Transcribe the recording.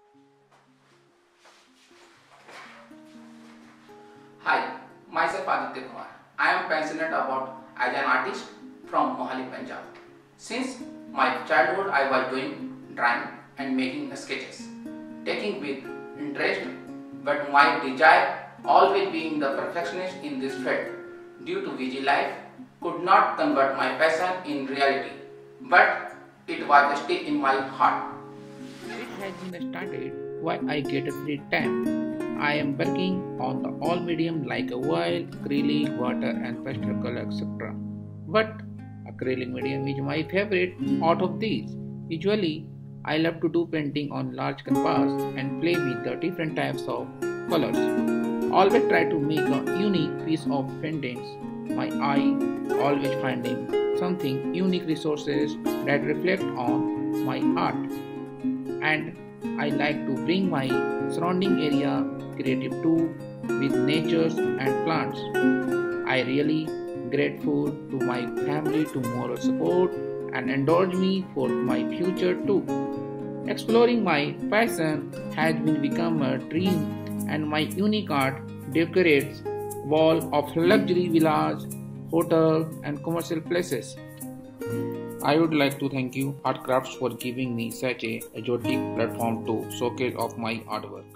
Hi, myself Aditya Kumar. I am passionate about as an artist from Mohali, Punjab. Since my childhood, I was doing drawing and making sketches, taking with interest, but my desire, always being the perfectionist in this field, due to busy life, could not convert my passion in reality, but it was still in my heart. It has been started while I get a free time. I am working on the all medium like a oil, acrylic, water and pastel color etc. But acrylic medium is my favorite out of these. Usually I love to do painting on large canvas and play with the different types of colors. Always try to make a unique piece of paintings. My eye always finding something unique resources that reflect on my art, and I like to bring my surrounding area creative too with natures and plants. I really grateful to my family to moral support and endorse me for my future too. Exploring my passion has been become a dream, and my unique art decorates wall of luxury villas, hotels and commercial places. I would like to thank you Art Crafts for giving me such a exotic platform to showcase of my artwork.